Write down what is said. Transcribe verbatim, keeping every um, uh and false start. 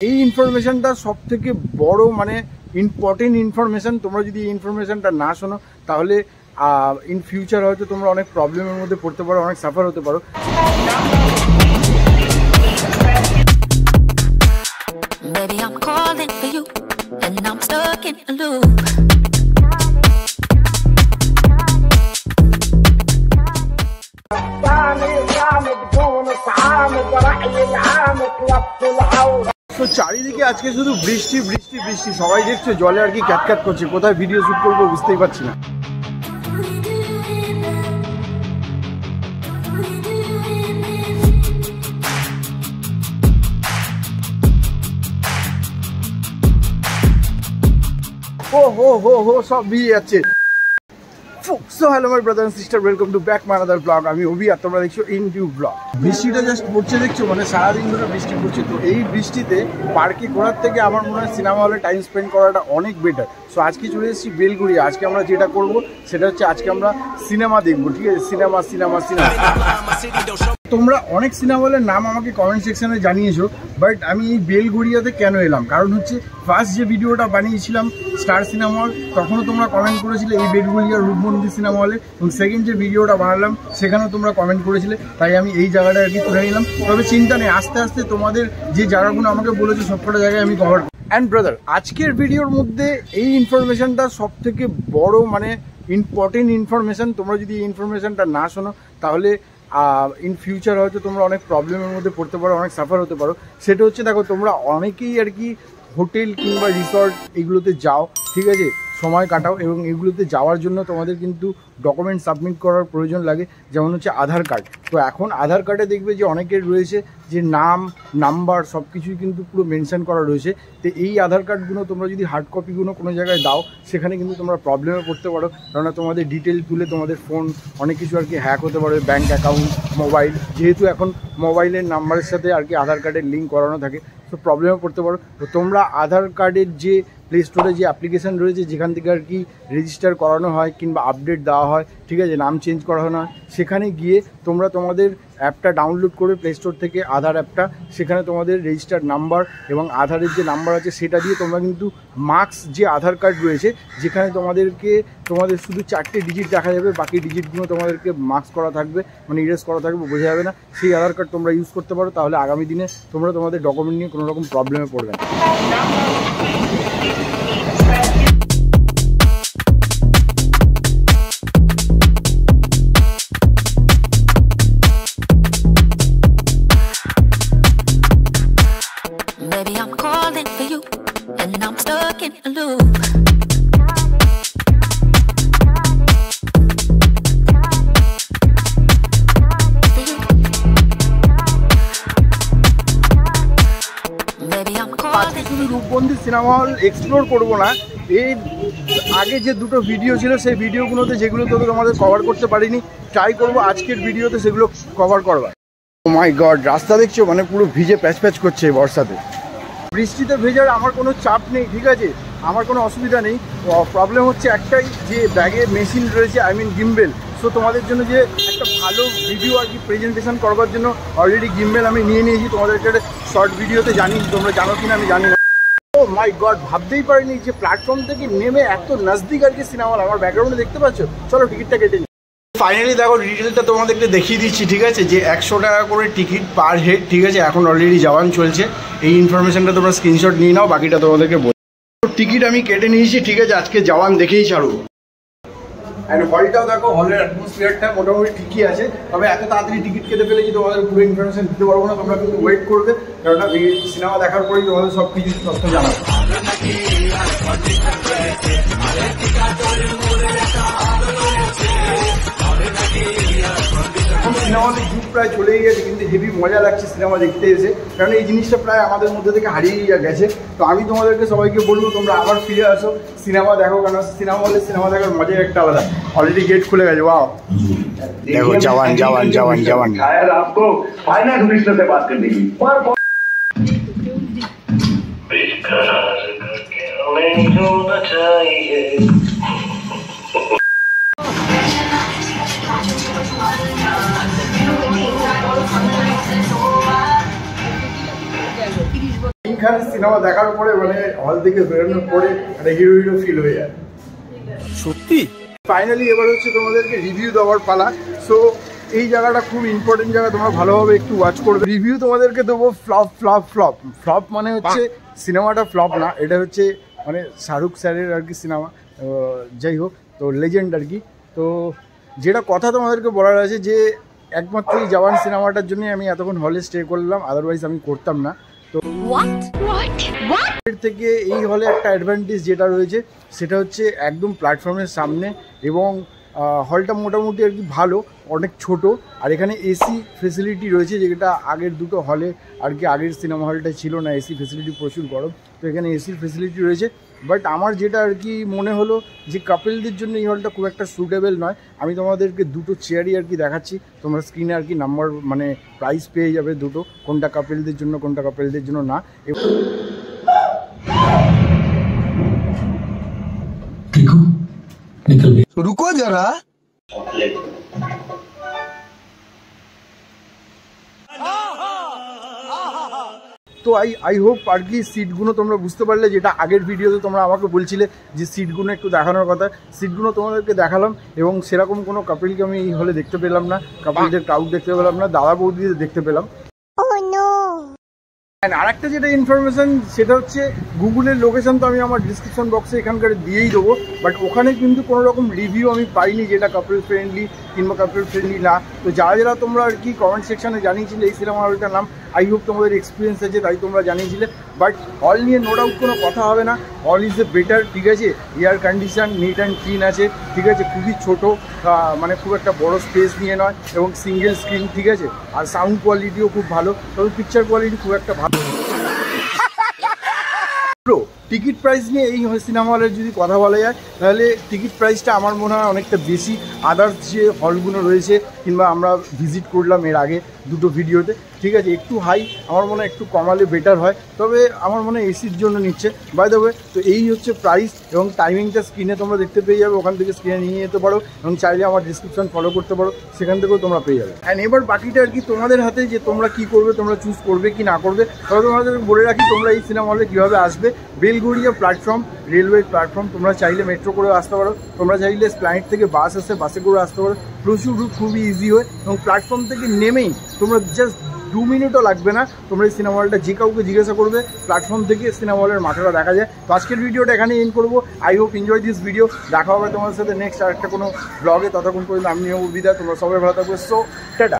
এই ইনফরমেশনটা সব থেকে বড় মানে ইম্পর্টেন্ট ইনফরমেশন। তোমরা যদি এই ইনফরমেশনটা না শোনো তাহলে ইন ফিউচার হয়তো তোমরা অনেক প্রবলেমের মধ্যে পড়তে পারো, অনেক সাফার হতে পারো। Baby, I'm calling for you, and I'm stuck in a loop. তো চারিদিকে আজকে শুধু বৃষ্টি বৃষ্টি বৃষ্টি, সবাই দেখছো জলে আর কি ক্যাটক্যাট করছে। কোথায় ভিডিও শুট করবো বুঝতেই পারছি না। ও হো হো হো সব ভিজে যাচ্ছে। So hello my brother and sister, welcome to back my another blog. আমি অভি, আর তোমরা দেখছো ইনটিউব ব্লগ। বৃষ্টিটা জাস্ট পড়ছে দেখছো, মানে সারাদিন ধরে বৃষ্টি পড়ছে। তো এই বৃষ্টিতে পার্কে ঘোরার থেকে আমার মনে হয় সিনেমা হলে টাইম স্পেন্ড করাটা অনেক বেটার। সো আজকে চলে এসেছি বেলঘরিয়া। আজকে আমরা যেটা করবো সেটা হচ্ছে আজকে আমরা সিনেমা দেখবো, ঠিক আছে? সিনেমা সিনেমা সিনেমা তোমরা অনেক সিনেমা হলের নাম আমাকে কমেন্ট সেকশনে জানিয়েছো, বাট আমি এই বেলঘরিয়াতে কেন এলাম কারণ হচ্ছে ফার্স্ট যে ভিডিওটা বানিয়েছিলাম স্টার সিনেমা হল, তখনও তোমরা কমেন্ট করেছিলে এই বেলঘরিয়ার রূপমন্দির সিনেমা হলে, এবং সেকেন্ড যে ভিডিওটা বানালাম সেখানেও তোমরা কমেন্ট করেছিলে, তাই আমি এই জায়গাটা আর কি তুলে নিলাম। তবে চিন্তা নেই, আস্তে আস্তে তোমাদের যে জায়গাগুলো আমাকে বলেছো সবকটা জায়গায় আমি কভার। অ্যান্ড ব্রাদার, আজকের ভিডিওর মধ্যে এই ইনফরমেশনটা সব থেকে বড় মানে ইম্পর্টেন্ট ইনফরমেশন। তোমরা যদি এই ইনফরমেশনটা না শোনো তাহলে ইন ফিউচার হয়তো তোমরা অনেক প্রবলেমের মধ্যে পড়তে পারো, অনেক সাফার হতে পারো। সেটা হচ্ছে, দেখো তোমরা অনেকেই আর কি হোটেল কিংবা রিসর্ট এগুলোতে যাও, ঠিক আছে, সময় কাটাও, এবং এগুলোতে যাওয়ার জন্য তোমাদের কিন্তু ডকুমেন্ট সাবমিট করার প্রয়োজন লাগে, যেমন হচ্ছে আধার কার্ড। তো এখন আধার কার্ডে দেখবে যে অনেকের রয়েছে যে নাম নাম্বার সব কিছুই কিন্তু পুরো মেনশন করা রয়েছে। তো এই আধার কার্ডগুলো তোমরা যদি হার্ড কপিগুলো কোনো জায়গায় দাও, সেখানে কিন্তু তোমরা প্রবলেমে পড়তে পারো, কেননা তোমাদের ডিটেল তুলে তোমাদের ফোন অনেক কিছু আর কি হ্যাক হতে পারে, ব্যাঙ্ক অ্যাকাউন্ট, মোবাইল, যেহেতু এখন মোবাইলের নাম্বারের সাথে আর কি আধার কার্ডের লিঙ্ক করানো থাকে, তো প্রবলেমে পড়তে পারো। তো তোমরা আধার কার্ডের যে প্লে স্টোরে যে অ্যাপ্লিকেশান রয়েছে যেখান থেকে আর কি রেজিস্টার করানো হয় কিংবা আপডেট দেওয়া হয়, ঠিক আছে, নাম চেঞ্জ করানো হয়, সেখানে গিয়ে তোমরা তোমাদের অ্যাপটা ডাউনলোড করে প্লে স্টোর থেকে আধার অ্যাপটা, সেখানে তোমাদের রেজিস্টার নাম্বার এবং আধারের যে নাম্বার আছে সেটা দিয়ে তোমরা কিন্তু মার্কস যে আধার কার্ড রয়েছে, যেখানে তোমাদেরকে তোমাদের শুধু চারটে ডিজিট দেখা যাবে, বাকি ডিজিটগুলো তোমাদেরকে মার্কস করা থাকবে, মানে ইরেজ করা থাকবে, বোঝা যাবে না, সেই আধার কার্ড তোমরা ইউজ করতে পারো। তাহলে আগামী দিনে তোমরা তোমাদের ডকুমেন্ট নিয়ে কোনো রকম প্রবলেমে পড়বে না। Baby, I'm calling for you, and I'm stuck in a loop. আজকে শুধু রূপমন্দির সিনেমা হল এক্সপ্লোর করবো না, এই আগে যে দুটো ভিডিও ছিল সেই ভিডিওগুলোতে যেগুলো তো তোমাদের কভার করতে পারিনি, ট্রাই করবো আজকের ভিডিওতে সেগুলো কভার করবার। ও মাই গড, রাস্তা দেখছো মানে পুরো ভিজে প্যাচ প্যাচ করছে এই বর্ষাতে। বৃষ্টিতে ভেজার আমার কোনো চাপ নেই, ঠিক আছে, আমার কোনো অসুবিধা নেই। প্রবলেম হচ্ছে একটাই, যে ব্যাগে মেশিন রয়েছে, আই মিন গিম্বেল। সো তোমাদের জন্য যে একটা ভালো ভিডিও আর কি প্রেজেন্টেশন করবার জন্য অলরেডি গিম্বেল আমি নিয়ে নিয়েছি। তোমাদেরকে শর্ট ভিডিওতে জানি, তোমরা জানো কি না আমি জানি না। ও মাই গড, ভাবতেই পারিনি যে প্ল্যাটফর্ম থেকে নেমে এত নজদিক আর কি সিনেমা হল। আমার ব্যাকগ্রাউন্ডে দেখতে পাচ্ছ, চলো টিকিটটা কেটে নিই। ফাইনালি দেখো ডিটেলটা তোমাদেরকে দেখিয়ে দিচ্ছি, ঠিক আছে, যে একশো টাকা করে টিকিট পার হেড, ঠিক আছে। এখন অলরেডি জাওয়ান চলছে, এই ইনফরমেশনটা তোমরা স্ক্রিনশট নিয়ে নাও, বাকিটা তোমাদেরকে বল। টিকিট আমি কেটে নিয়েছি, ঠিক আছে, আজকে জাওয়ান দেখেই ছাড়বো। অ্যান্ড হলটাও দেখো, হলের অ্যাটমসফিয়ারটা মোটামুটি ঠিকই আছে, তবে এত তাড়াতাড়ি টিকিট কেটে ফেলেছি তোমাদের পুরো ইনফরমেশন দিতে পারবো না। তোমরা কিন্তু ওয়েট করবে, কেননা সিনেমা দেখার পরেই তোমাদের সব কিছু তথ্য জানাবো। সিনেমা যুগ প্রায় চলেই গেছে, কিন্তু হেভি মজা লাগছে সিনেমা দেখতে এসে, কারণ এই জিনিসটা প্রায় আমাদের মধ্যে থেকে হারিয়ে গেছে। তো আমি তোমাদেরকে সবাইকে বলবো তোমরা আবার ফিরে আসো, সিনেমা দেখো, কারণ সিনেমা হলে সিনেমা দেখার মজাই একটা আলাদা। অলরেডি গেট খুলে গেছে, ওয়াও দেখো জওয়ান জওয়ান জওয়ান জওয়ান। शायद आपको फाइनेंस मिनिस्टर से बात करनी है पर बेकरार करके हमें होना चाहिए। খান সিনেমা দেখার পরে মানে হল থেকে বেরোনোর পরে একটা হিরো হিরো ফিল হয়ে যায় সত্যি। ফাইনালি এবার হচ্ছে তোমাদেরকে রিভিউ দেওয়ার পালা। সো এই জায়গাটা খুব ইম্পর্টেন্ট জায়গা, তোমরা ভালোভাবে একটু ওয়াচ করবে। রিভিউ তোমাদেরকে দেবো ফ্লপ ফ্লপ ফ্লপ ফ্লপ মানে হচ্ছে সিনেমাটা ফ্লপ না, এটা হচ্ছে মানে শাহরুখ স্যারের আর কি সিনেমা, যাই হোক তো লেজেন্ড আর কি। তো যেটা কথা তোমাদেরকে বলার আছে যে একমাত্র এই জওয়ান সিনেমাটার জন্যই আমি এতক্ষণ হলে স্টে করলাম, আদারওয়াইজ আমি করতাম না। তো এর থেকে এই হলে একটা অ্যাডভান্টেজ যেটা রয়েছে সেটা হচ্ছে একদম প্ল্যাটফর্মের সামনে, এবং হলটা মোটামুটি আর কি ভালো, অনেক ছোট, আর এখানে এসি ফেসিলিটি রয়েছে, যেটা আগের দুটো হলে আর কি আগের সিনেমা হলটায় ছিল না, এসি ফেসিলিটি প্রচুর গরম, তো এখানে এসির ফেসিলিটি রয়েছে। বাট আমার যেটা আর কি মনে হলো যে কাপেলদের জন্য এই হলটা খুব একটা সুটেবল নয়। আমি তোমাদেরকে দুটো চেয়ারই আর কি দেখাচ্ছি, তোমরা স্ক্রিনে আর কি নাম্বার মানে প্রাইস পেয়ে যাবে দুটো, কোনটা কাপেলদের জন্য কোনটা কাপেলদের জন্য না। रुको जरा তো আই আই হোপ আর কি সিটগুলো তোমরা বুঝতে পারলে, যেটা আগের ভিডিওতে তোমরা আমাকে বলছিলে যে সিটগুলো একটু দেখানোর কথা, সিটগুলো তোমাদেরকে দেখালাম, এবং সেরকম কোনো কাপেলকে আমি এই হলে দেখতে পেলাম না, কাপেলদের ক্রাউড দেখতে পেলাম না, দাদা বৌদিদের দেখতে পেলাম। আর একটা যেটা ইনফরমেশান সেটা হচ্ছে গুগলের লোকেশন তো আমি আমার ডিসক্রিপশন বক্সে এখানকার দিয়েই দেবো, বাট ওখানে কিন্তু কোনো রকম রিভিউ আমি পাইনি যেটা কাপল ফ্রেন্ডলি কিংবা কাপল ফ্রেন্ডলি না। তো যারা যারা তোমরা আর কি কমেন্ট সেকশানে জানিয়েছিলে এই সিনেমা হলটার নাম, আই হোপ তোমাদের এক্সপিরিয়েন্স আছে তাই তোমরা জানিয়েছিলে। বাট হল নিয়ে নো ডাউট কোনো কথা হবে না, হল ইজ এ বেটার, ঠিক আছে, air condition neat and clean আছে, ঠিক আছে, খুবই ছোটো, মানে খুব একটা বড় স্পেস নিয়ে নয়, এবং সিঙ্গেল স্ক্রিন, ঠিক আছে, আর সাউন্ড কোয়ালিটিও খুব ভালো, তবে পিকচার কোয়ালিটি খুব একটা ভালো। টিকিট প্রাইস নিয়ে এই সিনেমা হলের যদি কথা বলা যায় তাহলে টিকিট প্রাইসটা আমার মনে হয় অনেকটা বেশি আদার্স যে হলগুলো রয়েছে কিংবা আমরা ভিজিট করলাম এর আগে দুটো ভিডিওতে, ঠিক আছে, একটু হাই, আমার মনে হয় একটু কমালে বেটার হয়, তবে আমার মনে হয় এসির জন্য নিচ্ছে বাই দ্য ওয়ে। তো এই হচ্ছে প্রাইস, এবং টাইমিংটা স্ক্রিনে তোমরা দেখতে পেয়ে যাবে, ওখান থেকে স্ক্রিনে নিয়ে যেতে পারো, এবং চাইলে আমার ডিসক্রিপশন ফলো করতে পারো, সেখান থেকেও তোমরা পেয়ে যাবে। অ্যান্ড এবার বাকিটা আর কি তোমাদের হাতে, যে তোমরা কী করবে, তোমরা চুজ করবে কি না করবে। তবে তোমাদের বলে রাখি তোমরা এই সিনেমা হলে কীভাবে আসবে। বেলঘরিয়া প্ল্যাটফর্ম, রেলওয়ে প্ল্যাটফর্ম, তোমরা চাইলে মেট্রো করে আসতে পারো, তোমরা চাইলে স্প্ল্যানেড থেকে বাস আসে, বাসে করে আসতে পারো, প্রচুর রুট খুবই ইজি হয়, এবং প্ল্যাটফর্ম থেকে নেমেই তোমরা জাস্ট দু মিনিটও লাগবে না, তোমরা এই সিনেমা হলটা যে কাউকে জিজ্ঞাসা করবে, প্ল্যাটফর্ম থেকে সিনেমা হলের মাথাটা দেখা যায়। তো আজকের ভিডিওটা এখানেই এন্ড করবো। I hope enjoy this video. দেখা হবে তোমাদের সাথে নেক্সট আরেকটা কোনো ব্লগে, ততক্ষণ পর্যন্ত আমি বিদায়, তোমরা সবাই ভালো থাকবে। So tata.